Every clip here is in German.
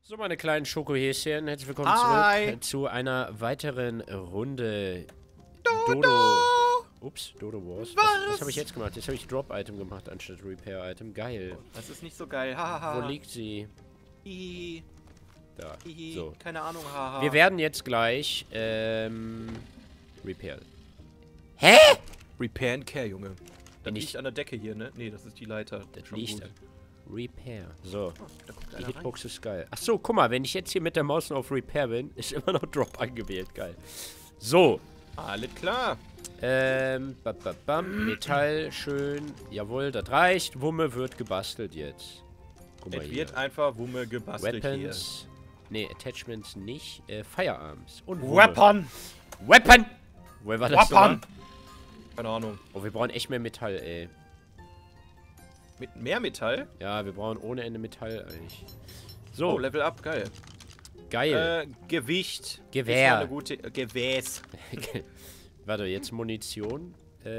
So, meine kleinen Schokohäschen, herzlich willkommen zurück zu einer weiteren Runde Dodo. Ups, Dodo Wars. Was habe ich jetzt gemacht? Jetzt habe ich Drop-Item gemacht anstatt Repair-Item. Geil. Das ist nicht so geil. Hahaha. Wo liegt sie? Hihi. Da. Hihi. So. Keine Ahnung, haha. Wir werden jetzt gleich, Repair. Hä? Repair and Care, Junge. Das Nicht- liegt an der Decke hier, ne? Ne, das ist die Leiter. Das Schon liegt gut. an. Repair. So. Oh, da guckt Die einer Hitbox ist geil. Ach so, guck mal, wenn ich jetzt hier mit der Maus noch auf Repair bin, ist immer noch Drop angewählt. Geil. So. rein. Alles klar. Metall, schön. Jawohl, das reicht. Wumme wird gebastelt jetzt. Guck mal Es hier. wird einfach Wumme gebastelt Weapons. Nee, Attachments nicht. Firearms. Und hier. Wumme. Weapon! Woher war das Weapon! nochmal? Keine Ahnung. Oh, wir brauchen echt mehr Metall, ey. Mit mehr Metall? Ja, wir brauchen ohne Ende Metall eigentlich. So, Oh, Level Up, geil. geil. Gewicht. Gewehr. Ist mal eine gute, Gewäß. Warte, jetzt Munition.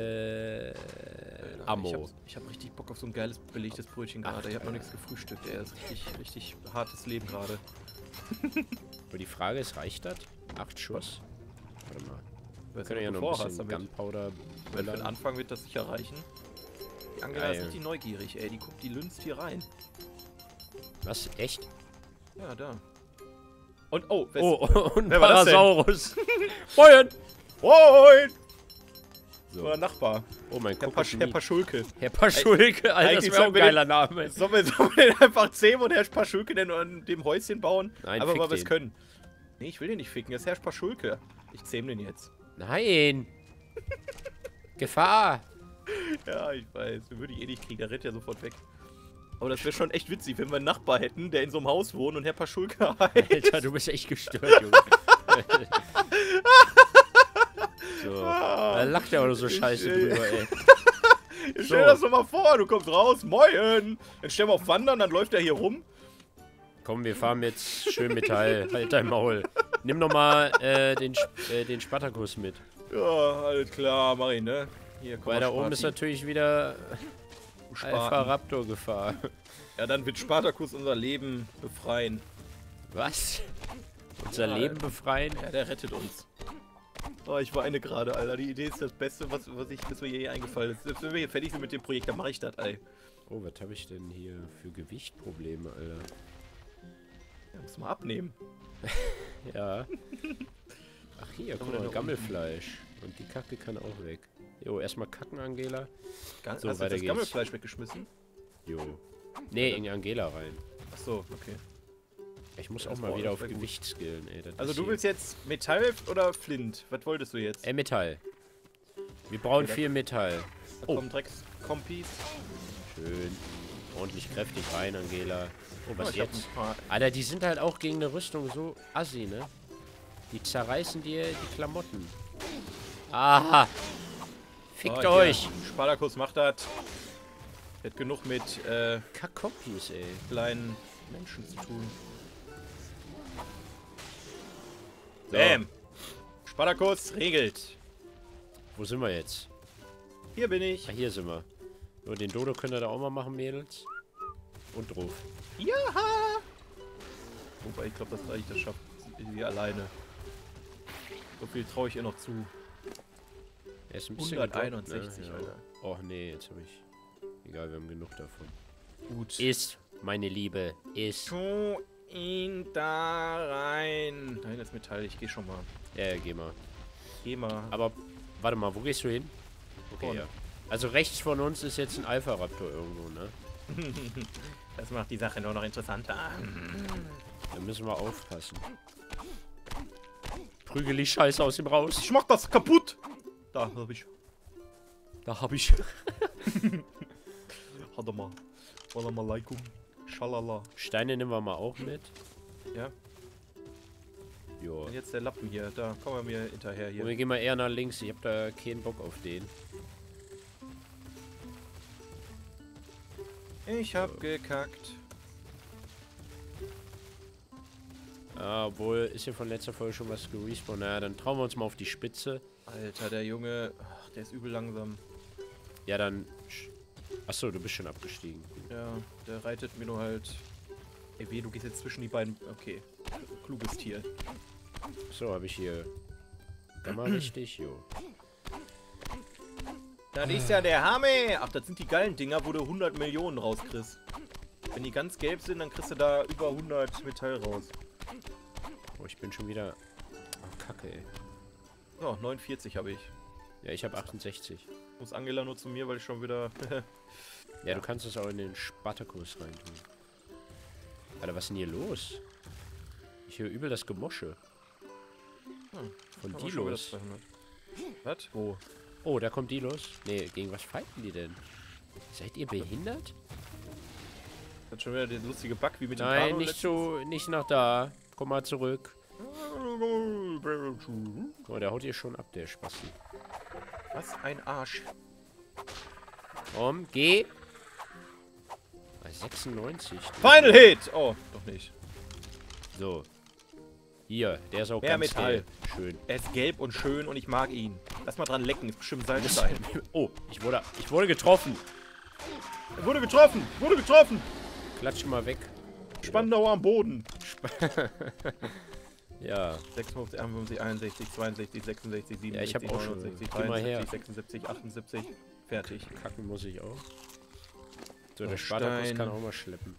Ammo. Ich hab richtig Bock auf so ein geiles belegtes Brötchen gerade. Ich habe noch nichts gefrühstückt, ey. Das ist richtig hartes Leben gerade. Aber die Frage ist, reicht das? 8 Schuss? Warte mal. Wir Was können du ja noch ein vorhast bisschen damit. Gunpowder Weil für den böllern. Anfang wird das sicher reichen. Die Angela Geil. ist richtig neugierig, ey. Die guckt, die lünzt hier rein. Was? Echt? Ja, da. Und, oh, Und wer war das denn? Parasaurus. Moin! Moin! So. Unser Nachbar. Oh mein Herr, Gott. Herr Paschulke. Herr Paschulke, Alter, das eigentlich wäre auch ein sollen wir geiler Name. Sollen wir den einfach Zähmen und Herr Paschulke denn an dem Häuschen bauen? Nein, aber fick weil wir es den. können. Nee, ich will den nicht ficken. Das ist Herr Paschulke. Ich zähm den jetzt. Nein! Gefahr! Ja, ich weiß. Den würde ich eh nicht kriegen. Der rennt ja sofort weg. Aber das wäre schon echt witzig, wenn wir einen Nachbar hätten, der in so einem Haus wohnt und Herr Paschulke heißt. Alter, du bist echt gestört, Junge. So. Da lacht er auch nur so scheiße drüber, ey. Stell So. dir das doch mal vor, du kommst raus, moin! Dann stellen wir auf Wandern, dann läuft er hier rum. Komm, wir fahren jetzt schön Metall. Halt dein Maul. Nimm noch mal den Spartakus mit. Ja, alles klar, mach ihn, ne? Hier, komm Weil mal, da oben ist Sparti. natürlich wieder Du Spaten. Alpha Raptor Gefahr. Ja, dann wird Spartacus unser Leben befreien. Was? Unser Ja, Leben befreien? Ja, der rettet uns. Oh, ich weine gerade, Alter. Die Idee ist das Beste, was mir je eingefallen ist. Selbst wenn wir hier fertig sind mit dem Projekt, dann mache ich das, ey. Oh, was habe ich denn hier für Gewichtprobleme, Alter? Ja, muss mal abnehmen. Ja. Ach hier, guck mal, Gammelfleisch. Und die Kacke kann auch weg. Jo, erstmal kacken, Angela. Hast So, du weiter das geht's. Gammelfleisch weggeschmissen? Jo. Nee, in Angela rein. Achso, okay. Ich muss Ja, auch das mal war wieder auch auf sehr gut. Gewicht skillen, ey. Das Also ist du hier- willst jetzt Metall oder Flint? Was wolltest du jetzt? Metall. Wir brauchen Okay, viel Metall. Da oh. kommen Dreckskompis. Schön. Ordentlich kräftig rein, Angela. Oh, was ich hab jetzt? ein paar- Alter, die sind halt auch gegen eine Rüstung so assi, ne? Die zerreißen dir die Klamotten. Aha! Fickt Oh, euch! hier. Spartacus macht das. Hat genug mit Kackkopies, ey. kleinen Menschen zu tun. So. Bam! Spartacus regelt. Wo sind wir jetzt? Hier bin ich. Ah, hier sind wir. So, den Dodo könnt ihr da auch mal machen, Mädels. Und drauf. Ja! Wobei, ich glaube, das reicht, das schafft sie alleine. So viel traue ich ihr noch zu. Er ist ein bisschen 161, gedroppt, ne? Alter. Oh nee, jetzt habe ich... Egal, wir haben genug davon. Gut. Ist, meine Liebe, ist. Tu ihn da rein. Nein, das Metall, ich gehe schon mal. Ja, geh mal. Geh mal. Aber, warte mal, wo gehst du hin? Okay, Vorne. ja. Also rechts von uns ist jetzt ein Alpha-Raptor irgendwo, ne? Das macht die Sache nur noch interessanter. Da müssen wir aufpassen. Prügel die Scheiße aus ihm raus. Ich mach das kaputt! Da hab ich. Da hab ich... Hadama. Salam alaikum. Schalala. Steine nehmen wir mal auch mit. Ja. Jo. Und jetzt der Lappen hier. Da kommen wir mir hinterher Und hier. wir gehen mal eher nach links. Ich hab da keinen Bock auf den. Ich hab gekackt. Ah, obwohl, ist hier von letzter Folge schon was gerespawnt. Naja, dann trauen wir uns mal auf die Spitze. Alter, der Junge. Ach, der ist übel langsam. Ja, dann... Achso, du bist schon abgestiegen. Ja, der reitet mir nur halt Ey, weh, du gehst jetzt zwischen die beiden... Okay. Kluges Tier. So, habe ich hier... Gamma richtig, jo. Das ist ja der Hammer! Ach, das sind die geilen Dinger, wo du 100 Millionen rauskriegst. Wenn die ganz gelb sind, dann kriegst du da über 100 Metall raus. Oh, ich bin schon wieder... Oh, Kacke, ey. So, 49 habe ich. Ja, ich habe 68. Muss Angela nur zu mir, weil ich schon wieder... Ja, du kannst es auch in den Spartakus reintun. Alter, was ist denn hier los? Ich höre übel das Gemosche. Von Dilos. Was? Wo? Oh, da kommt Dilos. Nee, gegen was fighten die denn? Seid ihr behindert? Das ist schon wieder der lustige Bug wie mit dem Nein, Kano nicht so, nicht nach da. Komm mal zurück. Oh, der haut hier schon ab, der Spasti. Was ein Arsch. Komm, geh. 96. Final Hit! Oh, doch nicht. So. Hier, der ist auch Mehr ganz Metall. gelb. Schön. Er ist gelb und schön und ich mag ihn. Lass mal dran lecken, ist bestimmt Salz sein. Oh, ich wurde getroffen. Er wurde getroffen! Wurde getroffen! Klatsch mal weg. Spandauer am Boden. Ja. 56, 51, 61, 62, 66, 67, Ja, ich hab auch schon. 69, Geh mal her. 73, 76, 78. Fertig. Kacken muss ich auch. So, Oh, der Spartakus Stein. kann auch mal schleppen.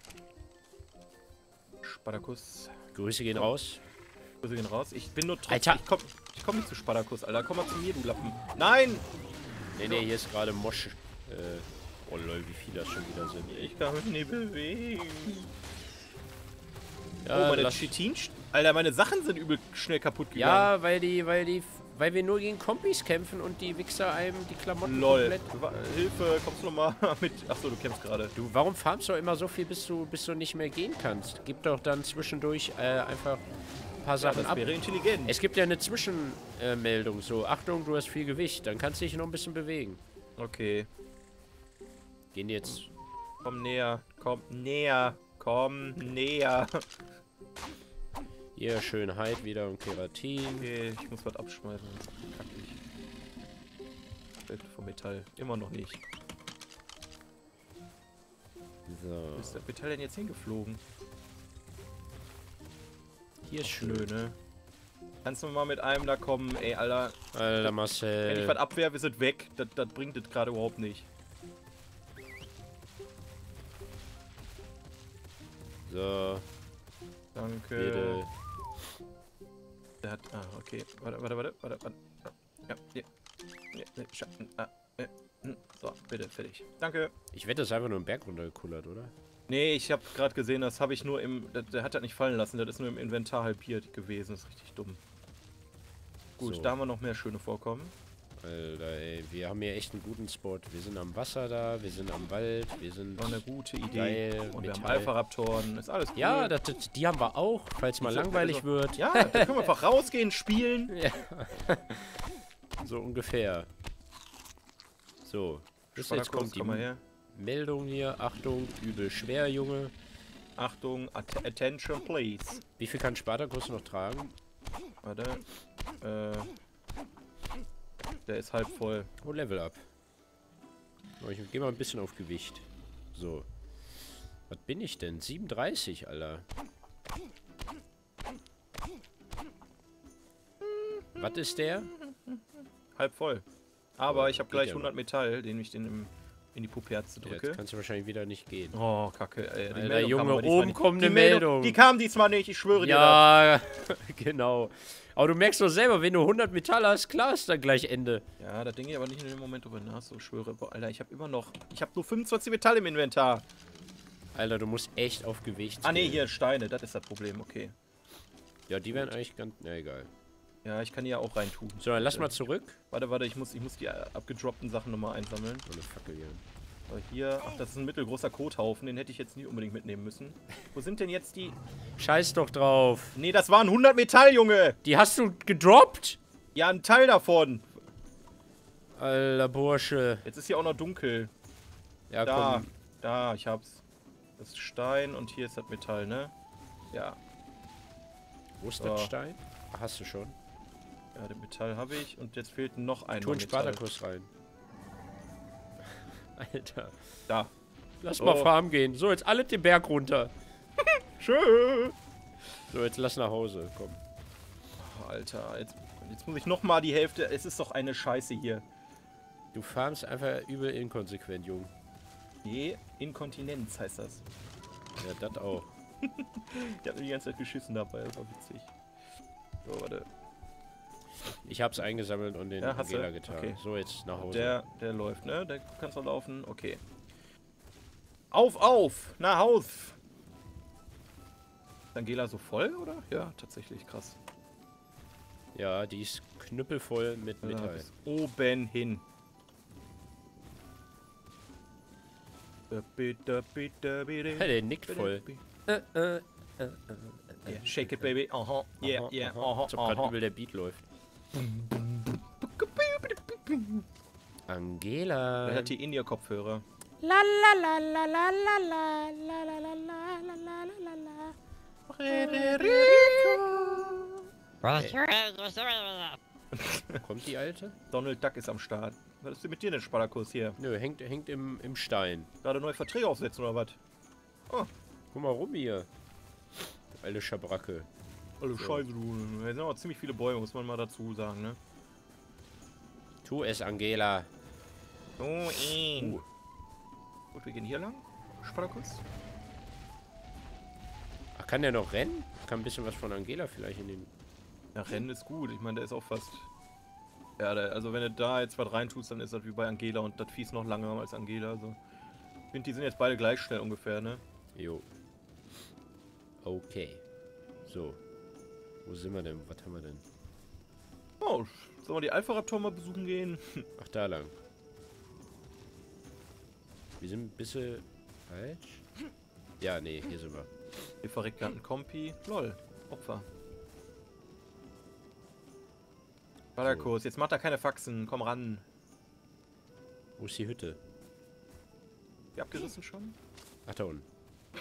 Spartakus. Grüße gehen raus. Grüße gehen raus. Ich bin nur Alter. Ich komm nicht zu Spartakus, Alter. Komm mal zu mir, du Lappen. Nein! Nee, hier ist gerade Mosch. Oh lol, wie viele das schon wieder sind. Ich kann mich nicht bewegen. Ja, Oh, meine lass- Chitin. Alter, meine Sachen sind übel schnell kaputt gegangen. Ja, weil wir nur gegen Kompis kämpfen und die Wichser einem die Klamotten Lol. komplett... Hilfe, kommst du nochmal mit? Achso, du kämpfst gerade. Du, warum farmst du immer so viel, bis du nicht mehr gehen kannst? Gib doch dann zwischendurch einfach ein paar Sachen Das ab. wäre intelligent. Es gibt ja eine Zwischenmeldung, so, Achtung, du hast viel Gewicht, dann kannst du dich noch ein bisschen bewegen. Okay. Gehen die jetzt... Komm näher. Komm näher. Komm näher. Hier, Schönheit wieder und Keratin. Okay, ich muss was abschmeißen. Kack ich. Hälfte vom Metall. Immer noch nicht. So, Wo ist das Metall denn jetzt hingeflogen? hier ist Nö, schön. ne? Kannst du mal mit einem da kommen? Ey, Alter. Alter, Wenn ich Marcel. was abwehr, wir sind weg. Das bringt das gerade überhaupt nicht. So, Danke. bitte. Der hat. Ah, okay. Warte. Ja, hier. Ja, Schatten. So, bitte, fertig. Danke. Ich wette, das ist einfach nur ein Berg runtergekullert, oder? Nee, ich habe gerade gesehen, das habe ich nur im... Der hat das nicht fallen lassen, das ist nur im Inventar halbiert gewesen. Das ist richtig dumm. Gut, So. da haben wir noch mehr schöne Vorkommen. Alter, ey, wir haben hier echt einen guten Spot. Wir sind am Wasser da, wir sind am Wald, wir sind... War eine gute Idee. Geil, Und wir haben Metall. Alpha-Raptoren, ist alles cool. Ja, die haben wir auch, falls mal Die sind- langweilig also- wird. Ja, da können wir einfach rausgehen, spielen. Ja. So ungefähr. So. Jetzt Spartakus, kommt die komm mal her. Meldung hier. Achtung, übel schwer, Junge. Achtung, attention please. Wie viel kann Spartakus noch tragen? Warte. Der ist halb voll. Oh, Level up. Oh, ich gehe mal ein bisschen auf Gewicht. So. Was bin ich denn? 37, Alter. Was ist der? Halb voll. Aber Oh, ich habe geht gleich ja 100 Metall, den ich in die Puperze Ja, drücke. jetzt kannst du wahrscheinlich wieder nicht gehen. Oh, kacke, ey. Die Alter, Meldung Junge, kam aber diesmal oben nicht. kommt Die eine Meldung. Die kam diesmal nicht, ich schwöre dir das. Ja, genau. Aber du merkst doch selber, wenn du 100 Metall hast, klar ist dann gleich Ende. Ja, da denke ich aber nicht in dem Moment drüber nach, so schwöre. Boah, Alter, ich habe immer noch... Ich habe nur 25 Metall im Inventar. Alter, du musst echt auf Gewicht Ah, nee, gehen. hier, Steine, das ist das Problem, okay. Ja, die wären eigentlich ganz... Na, egal. Ja, ich kann die ja auch reintun. So, dann lass mal zurück. Warte, ich muss die abgedroppten Sachen nochmal einsammeln. So eine Fackel hier. So, hier, ach, das ist ein mittelgroßer Kothaufen, den hätte ich jetzt nicht unbedingt mitnehmen müssen. Wo sind denn jetzt die... Scheiß doch drauf. Nee, das waren 100 Metall, Junge! Die hast du gedroppt? Ja, ein Teil davon. Alter Bursche. Jetzt ist hier auch noch dunkel. Ja, Da, komm. da, ich hab's. Das ist Stein und hier ist das Metall, ne? Ja, Wo ist So. das Stein? Ach, hast du schon. ja, das Metall habe ich und jetzt fehlt noch ein Tu einen Metall. Spartakus rein. Alter. Da. Lass So. mal farmen gehen. So, jetzt alle den Berg runter. Schön. So, jetzt lass nach Hause, komm. Oh, Alter, jetzt muss ich nochmal die Hälfte... Es ist doch eine Scheiße hier. Du farmst einfach übel inkonsequent, Jung. Je, Inkontinenz heißt das. Ja, das auch. Ich hab die ganze Zeit geschissen dabei, das war witzig. So, warte. Ich hab's eingesammelt und den Angela getan. Okay. So, jetzt nach Hause. Der läuft, ne? Der kannst du laufen. Okay. Auf! Nach Haus! Ist Angela so voll, oder? Ja, tatsächlich, krass. Ja, die ist knüppelvoll mit Metall. Bis oben hin. Der nickt voll. Yeah, shake it, baby. Aha, yeah, yeah, aha, Als ob gerade übel der Beat läuft. Angela. Wer hat die In-Ear-Kopfhörer? La la la la la la la la la la la la la la. Federico. Kommt die Alte? Donald Duck ist am Start. Was ist denn mit dir denn, Spartakus hier? Nö, hängt im Stein. Gerade neue Verträge aufsetzen oder was? Oh. Guck mal rum hier. Alte Schabracke. Alle Scheiße, du. Hier sind aber ziemlich viele Bäume, muss man mal dazu sagen, ne? Tu es, Angela. So, Gut, wir gehen hier lang. Spartakus. Ach, kann der noch rennen? Kann ein bisschen was von Angela vielleicht in den... Ja, Rennen ist gut. Ich meine, der ist auch fast... Ja, also wenn du da jetzt was reintust, dann ist das wie bei Angela und das Vieh ist noch langsamer als Angela. Also. Ich finde, die sind jetzt beide gleich schnell ungefähr, ne? Jo. Okay. So. Wo sind wir denn? Was haben wir denn? Oh, sollen wir die Alpha-Raptor mal besuchen gehen? Ach, da lang. Wir sind ein bisschen falsch. Ja, nee, hier sind wir. Wir verreckt gerade einen Kompi. Lol, Opfer. Spartakus, jetzt macht er keine Faxen. Komm ran. Wo ist die Hütte? Die abgerissen schon? Ach, da unten.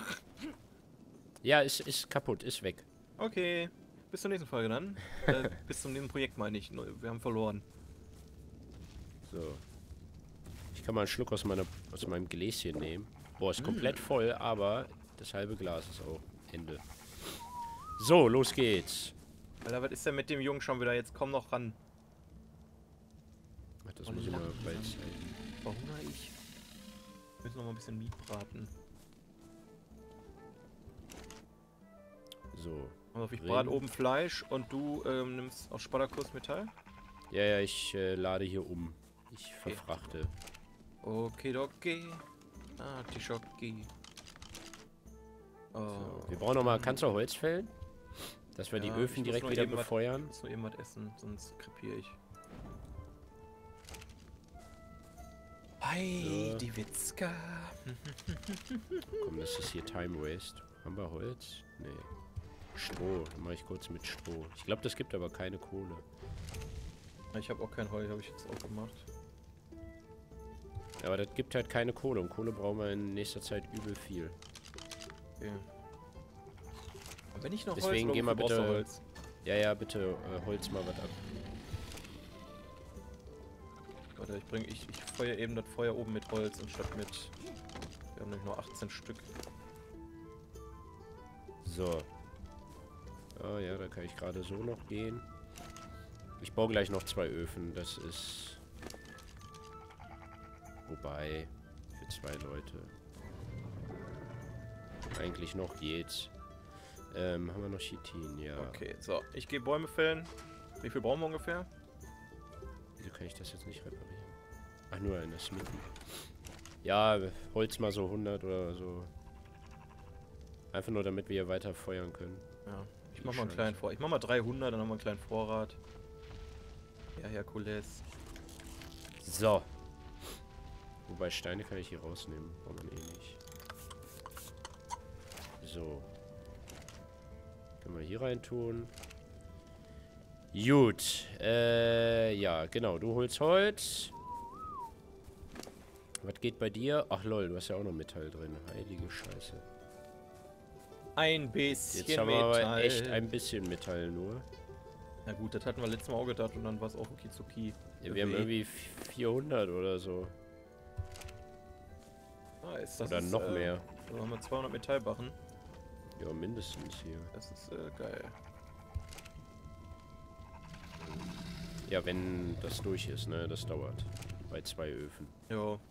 Ja, ist kaputt, ist weg. Okay. Bis zur nächsten Folge dann. Bis zum nächsten Projekt meine ich. Wir haben verloren. So. Ich kann mal einen Schluck aus meinem Gläschen nehmen. Boah, ist komplett voll, aber das halbe Glas ist auch Ende. So, los geht's. Alter, was ist denn mit dem Jungen schon wieder? Jetzt komm noch ran. Ach, das muss ich mal bald zeigen. Verhungere ich? Wir müssen noch mal ein bisschen Miet braten. So. Also ich brate oben Fleisch und du nimmst aus Spartakus Metall? Ja, ich lade hier um. Ich verfrachte. Okay. Artischoki. Oh. So, wir brauchen noch mal... Kannst du Holz fällen? Dass wir die Öfen direkt wieder befeuern? Ich muss nur eben was essen, sonst krepiere ich. Hi, die Witzka. Komm, das ist hier Time Waste. Haben wir Holz? Nee. Stroh. Dann mache ich kurz mit Stroh. Ich glaube, das gibt aber keine Kohle. Ich habe auch kein Heu, habe ich jetzt auch gemacht. Ja, aber das gibt halt keine Kohle. Und Kohle brauchen wir in nächster Zeit übel viel. Okay. Und wenn ich noch Deswegen Holz, gehen wir bitte... Holz? Ja, bitte Holz mal was ab. Warte, ich feuer eben das Feuer oben mit Holz anstatt mit... Wir haben nämlich nur 18 Stück. So. Oh ja, da kann ich gerade so noch gehen. Ich baue gleich noch 2 Öfen. Das ist... Wobei, für 2 Leute. Eigentlich noch geht's. Haben wir noch Chitin, ja. Okay, so. Ich gehe Bäume fällen. Wie viel brauchen wir ungefähr? Wieso kann ich das jetzt nicht reparieren? Ach, nur eine Smithy. Ja, Holz mal so 100 oder so. Einfach nur, damit wir hier weiter feuern können. Ja, ich mach mal einen kleinen Vorrat. Ich mach mal 300, dann haben wir einen kleinen Vorrat. Ja, Herkules. So. Wobei Steine kann ich hier rausnehmen. Braucht man eh nicht. So. Können wir hier rein tun. Gut. Ja, genau. Du holst Holz. Was geht bei dir? Ach lol, du hast ja auch noch Metall drin. Heilige Scheiße. Ein bisschen Jetzt haben wir aber echt ein bisschen Metall nur. Na gut, das hatten wir letztes Mal auch gedacht und dann war es auch Kizuki. Ja, wir haben irgendwie 400 oder so. Nice, oder noch mehr. Dann haben wir 200 Metallbarren. Ja, mindestens hier. Das ist geil. Ja, wenn das durch ist, ne? Das dauert. Bei 2 Öfen. Jo.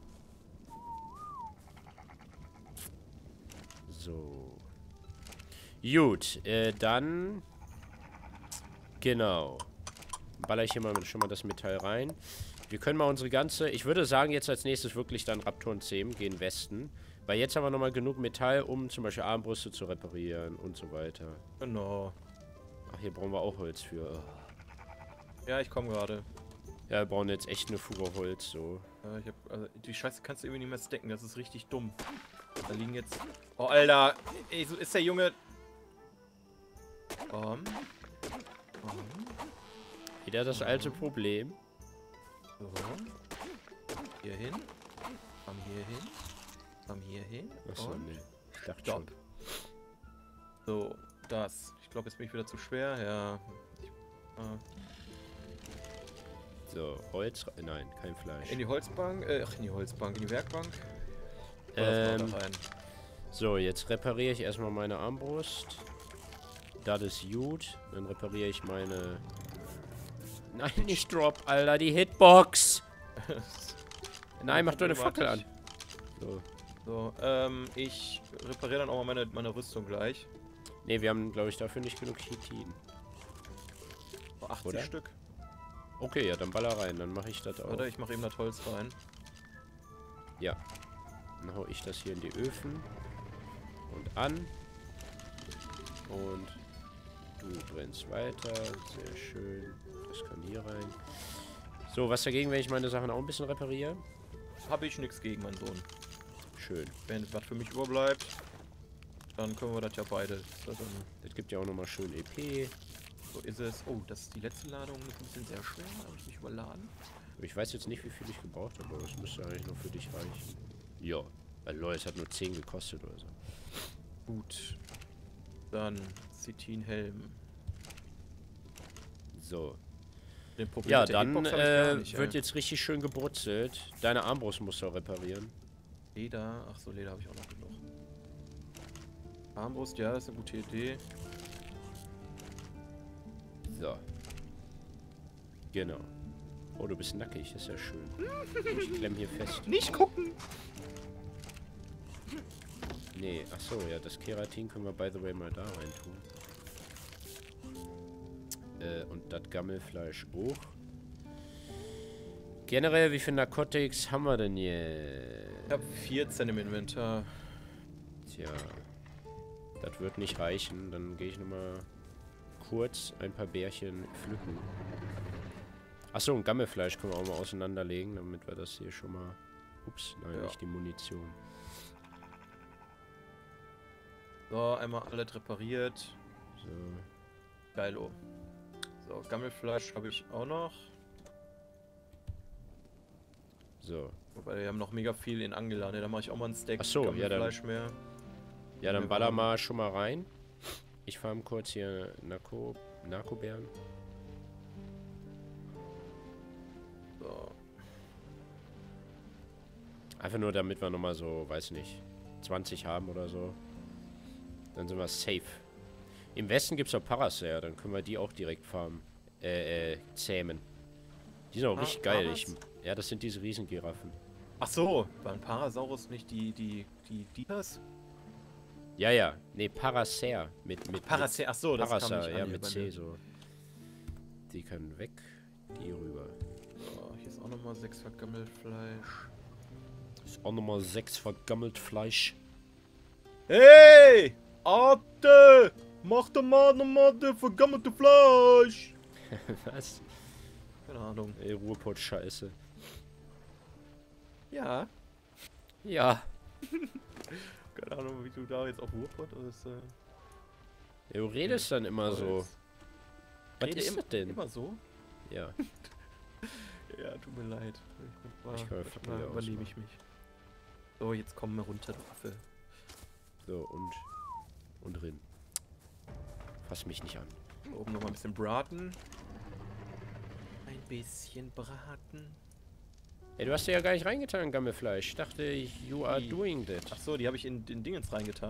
So. Gut, dann... Genau. Baller ich hier mal schon mal das Metall rein. Wir können mal unsere ganze... Ich würde sagen, jetzt als nächstes wirklich dann Raptoren zähmen, gehen Westen. Weil jetzt haben wir nochmal genug Metall, um zum Beispiel Armbrüste zu reparieren und so weiter. Genau. Ach, hier brauchen wir auch Holz für. Ja, ich komme gerade. Ja, wir brauchen jetzt echt eine Fuhre Holz, so. Also, die Scheiße kannst du irgendwie nicht mehr stacken, das ist richtig dumm. Da liegen jetzt... Oh, Alter! Ey, so ist der Junge... Wieder das alte Problem. So. Hier hin. Komm hier hin. Komm hier hin. Achso, nee. Ich dachte Stopp. schon. So, das. Ich glaube, jetzt bin ich wieder zu schwer. Ja. So, Holz... Nein, kein Fleisch. In die Holzbank. In die Holzbank. In die Werkbank. Da rein. So, jetzt repariere ich erstmal meine Armbrust. Das ist gut. Dann repariere ich meine... Nein, nicht Drop, Alter, die Hitbox! Nein, mach doch eine Fackel an. So, ich repariere dann auch mal meine Rüstung gleich. Ne, wir haben, glaube ich, dafür nicht genug Chitin. 80 Oder? Stück. Okay, ja, dann baller rein, dann mache ich das auch. Oder ich mache eben das Holz rein. Ja. Dann hau ich das hier in die Öfen. Und an. Und du brennst weiter. Sehr schön. Das kann hier rein. So, was dagegen, wenn ich meine Sachen auch ein bisschen repariere? Habe ich nichts gegen, mein Sohn. Schön. Wenn was für mich überbleibt, dann können wir das ja beide. Das gibt ja auch nochmal schön EP. So ist es. Oh, das ist die letzte Ladung. Das ist ein bisschen sehr schwer. Da habe ich mich überladen. Ich weiß jetzt nicht, wie viel ich gebraucht habe, aber es müsste eigentlich noch für dich reichen. Ja. Leute, es hat nur 10 gekostet oder so. Gut. Dann Chitin-Helm. So. Problem Ja, mit der dann Hitbox hab ich gar nicht, wird jetzt richtig schön gebrutzelt. Deine Armbrust musst du auch reparieren. Leder. Ach so, Leder habe ich auch noch genug. Armbrust, ja, das ist eine gute Idee. So. Genau. Oh, du bist nackig, das ist ja schön. Ich klemm hier fest. Nicht gucken! Nee, achso, ja, das Keratin können wir by the way mal da rein tun. Und das Gammelfleisch hoch. Generell, wie viele Narcotics haben wir denn hier? Ich habe 14 im Inventar. Tja. Das wird nicht reichen. Dann gehe ich nochmal kurz ein paar Bärchen pflücken. Achso, und Gammelfleisch können wir auch mal auseinanderlegen, damit wir das hier schon mal... Ups, nein, Ja. nicht die Munition. So, einmal alles repariert. So. Geilo. So, Gammelfleisch habe ich auch noch. So. Wobei, wir haben noch mega viel in Angela, ne? Da mache ich auch mal ein Steak Ach so, ja, dann- Gammelfleisch mehr. Ja, dann baller mal schon mal rein. Ich farm kurz hier Narkobären. So. Einfach nur, damit wir nochmal so, weiß nicht, 20 haben oder so. Dann sind wir safe. Im Westen gibt es auch Parasaur, dann können wir die auch direkt farmen. Zähmen. Die sind auch richtig geil. Ja, das sind diese Riesengiraffen. Ach so, waren Parasaurus nicht die Dias? Ja, ja. Nee, Parasaur. Mit Parasaur, ach so, das kam Parasaur, nicht an ja, hier mit bei C mir. so. Die können weg. Die rüber. So, hier ist auch nochmal 6 Vergammelfleisch. Ist auch nochmal 6 vergammelt Fleisch. Hey! Arte! Mach doch mal nochmal das vergammelte Fleisch! Was? Keine Ahnung. Ey, Ruhrpott-Scheiße. Ja. Ja. Keine Ahnung, wie du da jetzt auf Ruhrpott ist. Du redest dann immer so. Was Rede ist das denn? Immer so? Ja. Ja, tut mir leid. Ich kann Fackel wieder Überlebe ich mich. So, jetzt kommen wir runter, du Affe. So, und drin. Fass mich nicht an. Hier oben nochmal ein bisschen braten. Ein bisschen braten. Ey, du hast ja gar nicht reingetan, Gammelfleisch. Ich dachte, you are Wie? doing that. Ach so, die habe ich in den Dingens reingetan.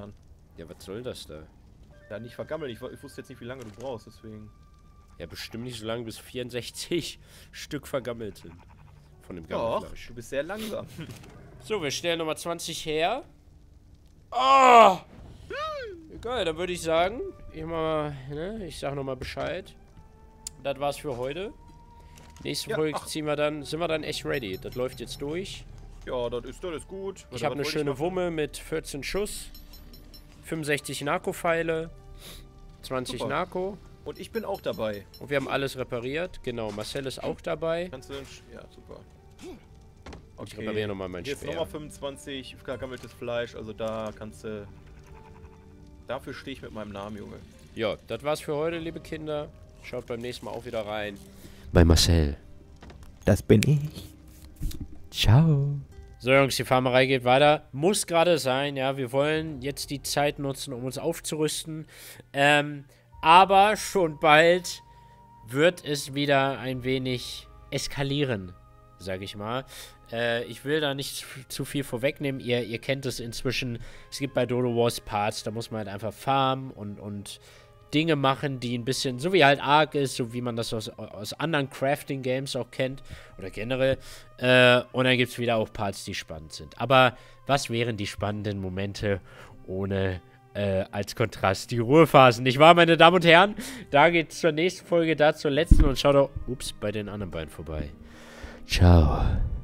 Ja, was soll das da? Ja, nicht vergammeln. Ich wusste jetzt nicht, wie lange du brauchst, deswegen. Ja, bestimmt nicht so lange, bis 64 Stück vergammelt sind. Von dem Doch, Gammelfleisch. du bist sehr langsam. So, wir stellen Nummer 20 her. Oh! Geil, dann würde ich sagen, ich sag nochmal Bescheid. Das war's für heute. Nächste Folge sind wir dann echt ready. Das läuft jetzt durch. Ja, das ist gut. Ich habe eine schöne Wumme mit 14 Schuss, 65 Narko-Pfeile, 20 Narko. Und ich bin auch dabei. Und wir haben alles repariert. Genau, Marcel ist auch dabei. Kannst du ja, super. Okay. Ich repariere nochmal mein Speer. Hier ist nochmal 25 vergammeltes Fleisch, also da kannst du... Dafür stehe ich mit meinem Namen, Junge. Ja, das war's für heute, liebe Kinder. Schaut beim nächsten Mal auch wieder rein. Bei Marcel. Das bin ich. Ciao. So, Jungs, die Farmerei geht weiter. Muss gerade sein, ja. Wir wollen jetzt die Zeit nutzen, um uns aufzurüsten. Aber schon bald wird es wieder ein wenig eskalieren, sag ich mal. Ich will da nicht zu viel vorwegnehmen. Ihr kennt es inzwischen. Es gibt bei Dodo Wars Parts, da muss man halt einfach farmen und Dinge machen, die ein bisschen, so wie halt Ark ist, so wie man das aus anderen Crafting-Games auch kennt. Oder generell. Und dann gibt es wieder auch Parts, die spannend sind. Aber was wären die spannenden Momente ohne als Kontrast die Ruhephasen? Nicht wahr, meine Damen und Herren? Da geht's zur nächsten Folge, da zur letzten und schaut auch, bei den anderen beiden vorbei. Ciao.